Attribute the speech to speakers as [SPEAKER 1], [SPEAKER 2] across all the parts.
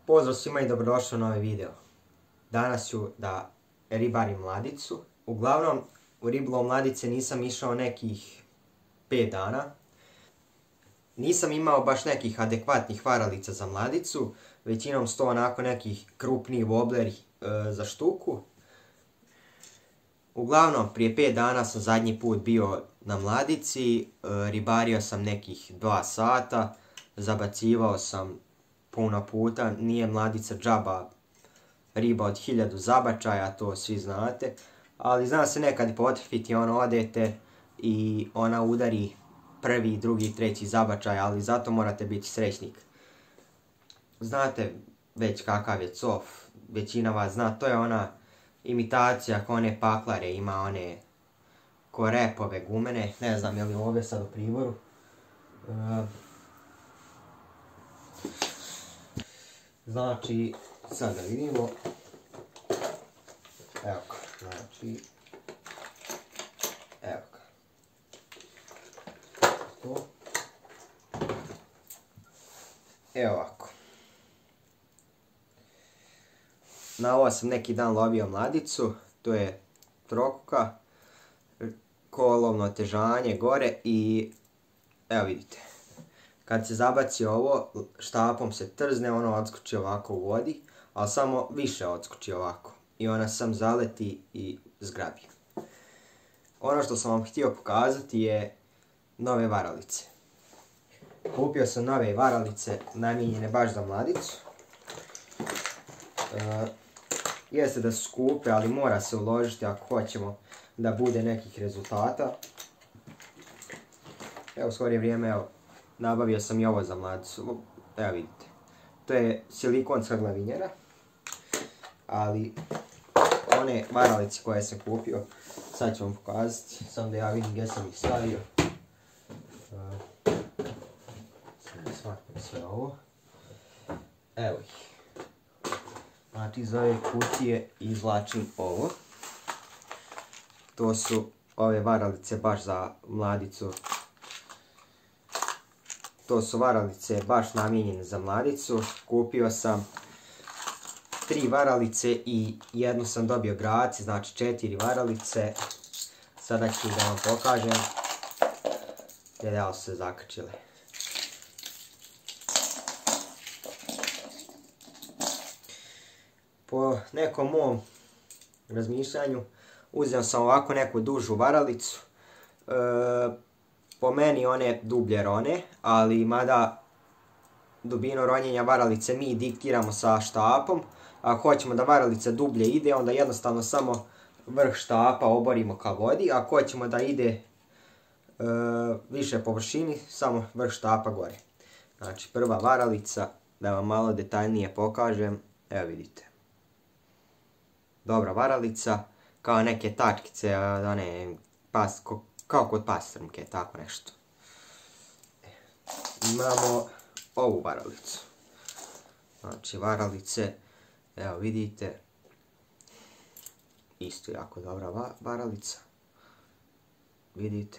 [SPEAKER 1] Pozdrav svima i dobrodošli u novi video. Danas ću da ribarim mladicu. Uglavnom, u ribolov mladice nisam išao nekih 5 dana. Nisam imao baš nekih adekvatnih varalica za mladicu. Većinom su to onako nekih krupniji wobleri za štuku. Uglavnom, prije 5 dana sam zadnji put bio na mladici. Ribario sam nekih 2 sata. Zabacivao sam puno puta, nije mladica džaba riba od 1000 zabačaja, to svi znate, ali zna se nekad i potrefiti, odete i ona udari prvi, drugi, treći zabačaj, ali zato morate biti srećnik. Znate već kakav je cof, većina vas zna, to je ona imitacija ko one paklare, ima one ko repove gumene, ne znam je li ovdje sad u priboru. Znači, sad da vidimo, evo ga, znači, evo ga, to, evo ovako. Na ovo sam neki dan lovio mladicu, to je trokuka, kolovno otežanje gore i evo vidite. Kad se zabaci ovo, štapom se trzne, ono odskoči ovako u vodi, ali samo više odskoči ovako. I ona sam zaleti i zgrabi. Ono što sam vam htio pokazati je nove varalice. Kupio sam nove varalice, namijenjene baš za mladicu. Jeste da su skupe, ali mora se uložiti ako hoćemo da bude nekih rezultata. Evo, skorije vrijeme, evo. Nabavio sam i ovo za mladicu, evo vidite. To je silikonska glavinjera, ali one varalice koje sam kupio, sad ću vam pokazati, samo da ja vidim gdje sam ih stavio. Sad da shvatim sve ovo. Evo ih. Znači iz ove kutije izvlačim ovo. To su ove varalice baš za mladicu. To su varalice baš namijenjene za mladicu. Kupio sam 3 varalice i jednu sam dobio gratis, znači 4 varalice. Sada ću da vam pokažem gdje su se zakačile. Po nekom mom razmišljanju uzeo sam ovako neku dužu varalicu. Po meni one dublje rone, ali mada dubinu ronjenja varalice mi diktiramo sa štapom. Ako hoćemo da varalica dublje ide, onda jednostavno samo vrh štapa oborimo ka vodi. Ako hoćemo da ide više površini, samo vrh štapa gore. Znači prva varalica, da vam malo detaljnije pokažem, evo vidite. Dobra varalica, kao neke tačkice, one kao kod pastrmke, tako nešto. Imamo ovu varalicu. Znači varalice, evo vidite, isto jako dobra varalica. Vidite.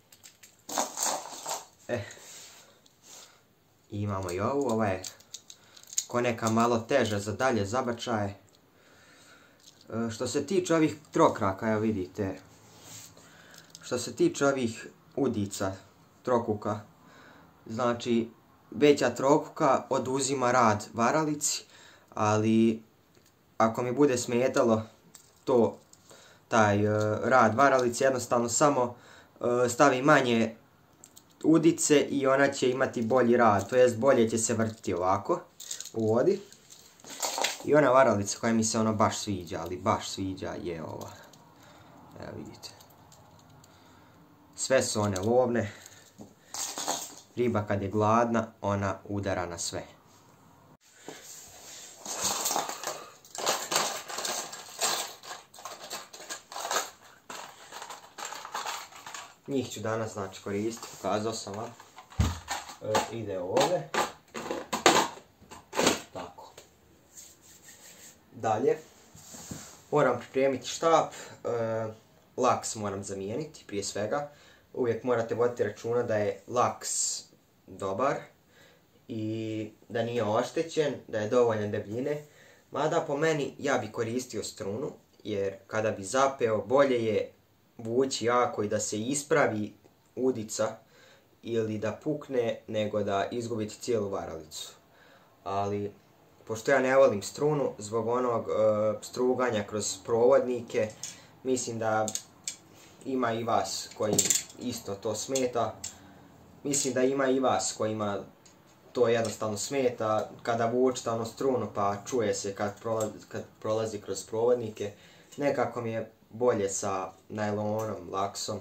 [SPEAKER 1] Imamo i ovu, ova je ko neka malo teža za dalje zabačaje. Što se tiče ovih trokraka, evo vidite, što se tiče ovih udica, trokuka, znači veća trokuka oduzima rad varalici, ali ako mi bude smetalo taj rad varalici, jednostavno samo stavi manje udice i ona će imati bolji rad, to jest bolje će se vrtiti ovako u vodi. I ona varalica koja mi se ono baš sviđa, ali baš sviđa je ova. Evo vidite. Sve su one lovne. Riba kad je gladna, ona udara na sve. Njih ću danas znači koristiti, pokazao sam vam. Ide ovdje. Tako. Dalje. Moram pripremiti štap. Laks moram zamijeniti prije svega. Uvijek morate voditi računa da je laks dobar i da nije oštećen, da je dovoljne debljine. Mada po meni ja bi koristio strunu, jer kada bi zapeo bolje je vući jako i da se ispravi udica ili da pukne nego da izgubiti cijelu varalicu. Ali pošto ja ne volim strunu zbog onog struganja kroz provodnike, mislim da ima i vas koji isto to smeta. Mislim da ima i vas kojima to jednostavno smeta kada vučete ono strunu pa čuje se kad prolazi kroz provodnike. Nekako mi je bolje sa najlonom, laksom.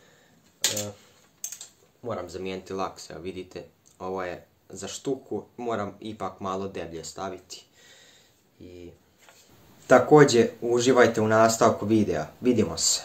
[SPEAKER 1] Moram zamijeniti laks, evo vidite, ovo je za štuku, moram ipak malo deblje staviti. Također uživajte u nastavku videa, vidimo se.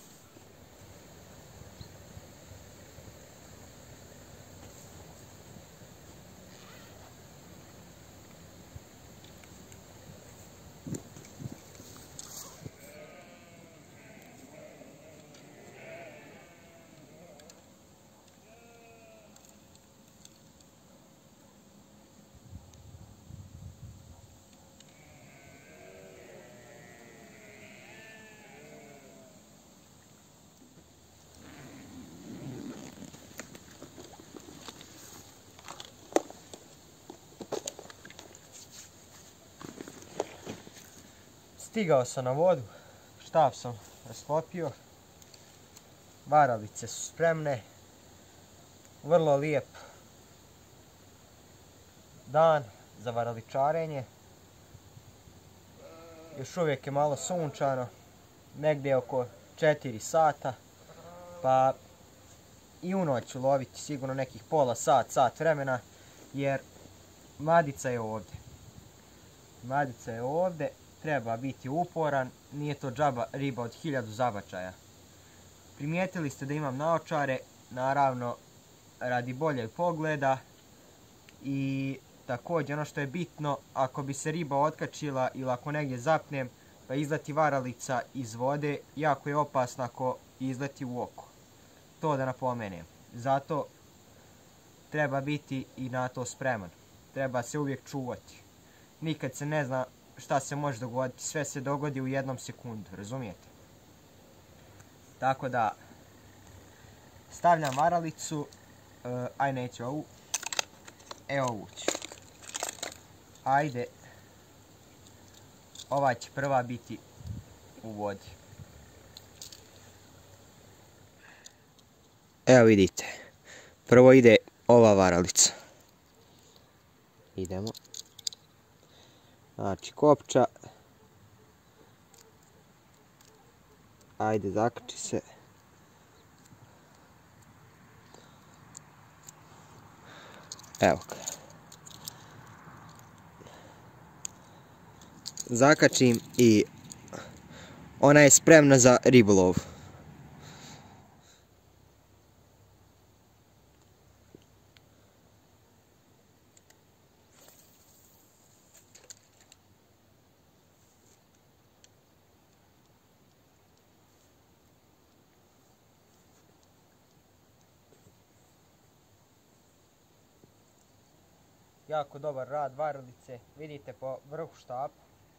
[SPEAKER 1] Stigao sam na vodu, štap sam rasklopio, varalice su spremne, vrlo lijep dan za varaličarenje, još uvijek je malo sunčano, negdje oko 4 sata, pa i u noć ću loviti sigurno nekih pola sat vremena, jer madica je ovdje. Madica je ovdje. Treba biti uporan, nije to džaba riba od 1000 zabačaja. Primijetili ste da imam naočare, naravno radi boljeg pogleda i također ono što je bitno, ako bi se riba otkačila ili ako negdje zapnem pa izleti varalica iz vode, jako je opasno ako izleti u oko. To da napomenem. Zato treba biti i na to spreman. Treba se uvijek čuvati. Nikad se ne zna šta se može dogoditi, sve se dogodi u 1 sekundu, razumijete? Tako da, stavljam varalicu, aj neću ovu, evo ovu ću. Ajde, ova će prva biti u vodi. Evo vidite, prvo ide ova varalica. Idemo. Znači kopča, ajde zakači se, evo ga, zakačim i ona je spremna za ribolov. Jako dobar rad varalice, vidite po vrhu štapa.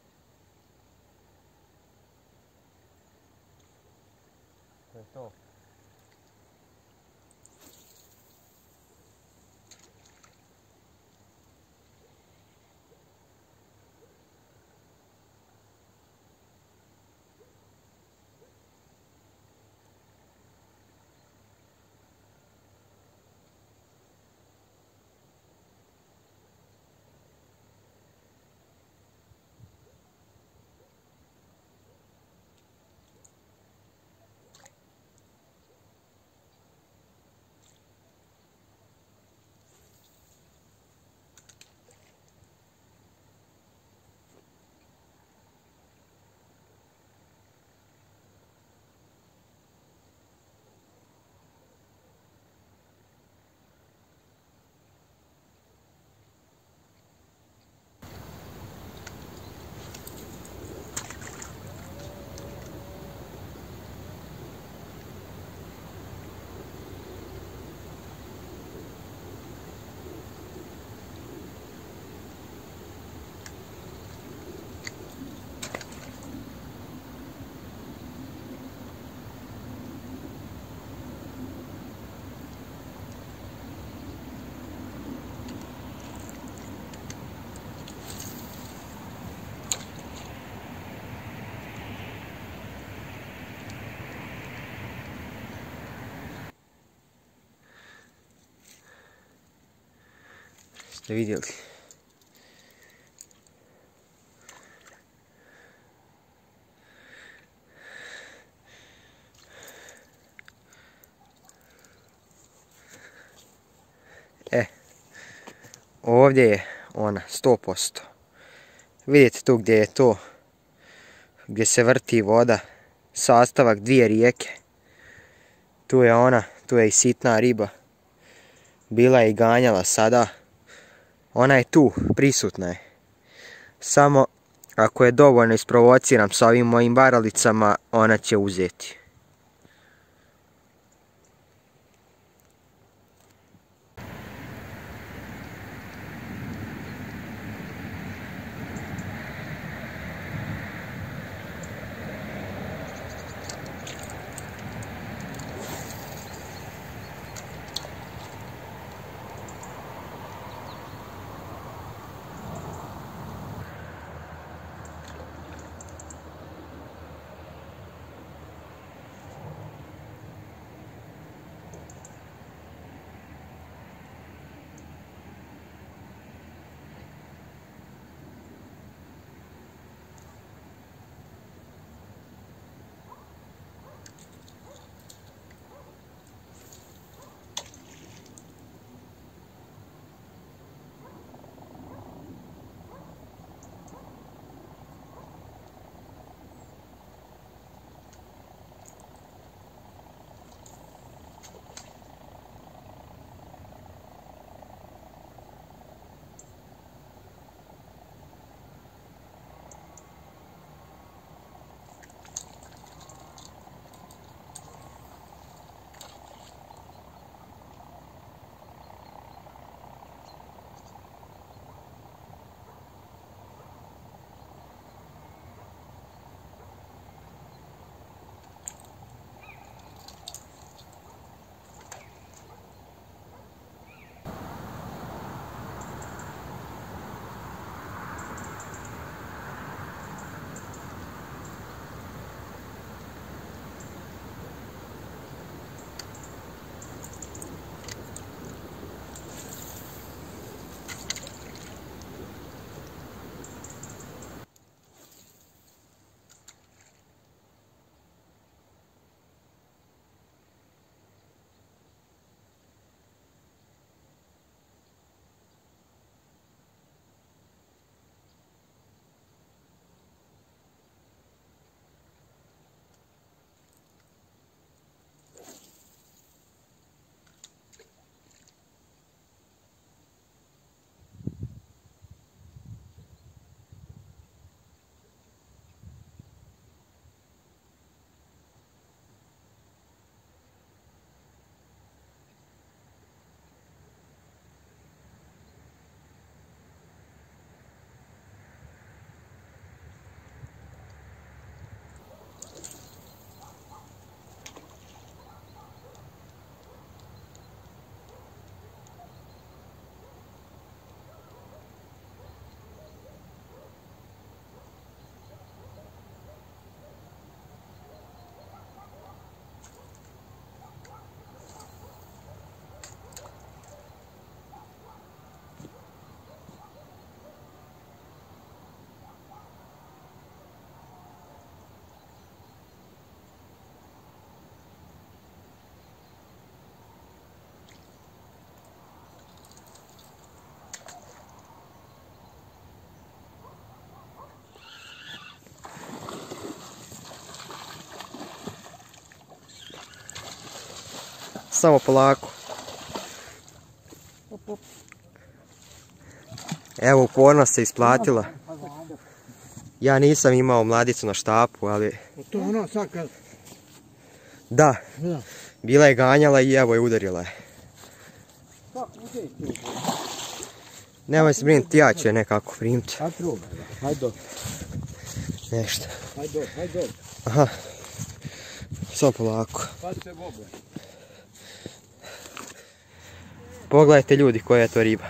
[SPEAKER 1] To je to. Vidjeli. Ovdje je ona, 100%. Vidite tu gdje je to, gdje se vrti voda, sastavak dvije rijeke. Tu je ona, tu je i sitna riba. Bila je i ganjala sada. Ona je tu, prisutna je. Samo ako je dovoljno isprovociram sa ovim mojim varalicama, ona će uzeti. Samo polako. Evo, upornost se isplatila. Ja nisam imao mladicu na štapu, ali...
[SPEAKER 2] To je ono sad kad...
[SPEAKER 1] Da. Bila je ganjala i evo je udarila je. Nemoj se brinuti, ja ću je nekako primiti.
[SPEAKER 2] Hajde.
[SPEAKER 1] Nešto.
[SPEAKER 2] Hajde.
[SPEAKER 1] Aha. Samo polako. Pogledajte ljudi koja je to riba.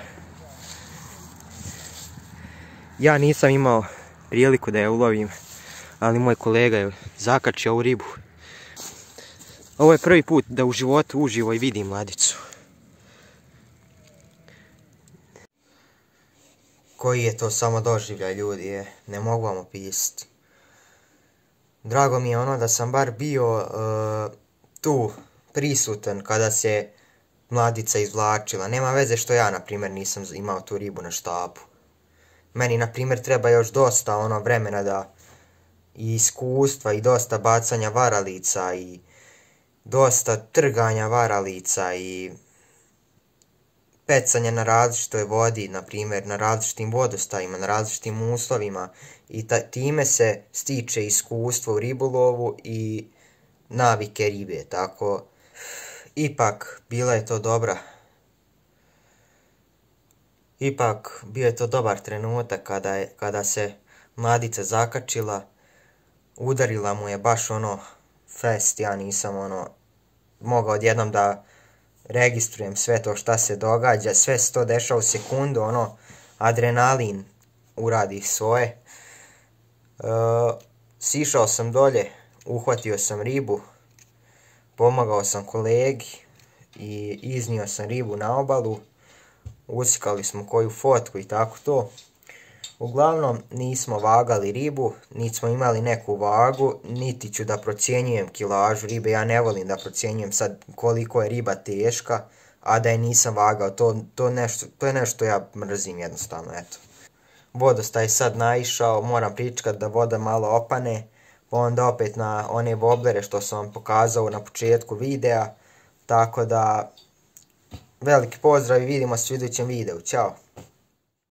[SPEAKER 1] Ja nisam imao priliku da je ulovim, ali moj kolega je zakačio ovu ribu. Ovo je prvi put da u životu uživo i vidim mladicu. koji je to samo doživljaj, ljudi, ne mogu vam opisati. Drago mi je ono da sam bar bio tu prisutan kada se mladica izvlačila. Nema veze što ja, na primjer, nisam imao tu ribu na štapu. Meni, na primjer, treba još dosta vremena da i iskustva i dosta bacanja varalica i dosta trganja varalica i pecanja na različitoj vodi, na primjer, na različitim vodostajima, na različitim uslovima i time se stiče iskustvo u ribolovu i navike ribe, tako ipak bila je to dobra. Ipak bio je to dobar trenutak kada se mladica zakačila, udarila mu je baš fest, ja nisam mogao odjednom da registrujem sve to šta se događa, sve se to dešava u sekundu, adrenalin uradi svoje. Sišao sam dolje, uhvatio sam ribu, pomagao sam kolegi i iznio sam ribu na obalu, usikali smo koju fotku i tako to. Uglavnom nismo vagali ribu, niti smo imali neku vagu, niti ću da procjenjujem kilažu ribe, ja ne volim da procjenjujem sad koliko je riba teška, a da je nisam vagao, to je nešto ja mrzim jednostavno, eto. Vodostaj je sad naišao, moram pričekati da voda malo opane, pa onda opet na one voblere što sam vam pokazao na početku videa, tako da veliki pozdrav i vidimo se u idućem videu, ćao!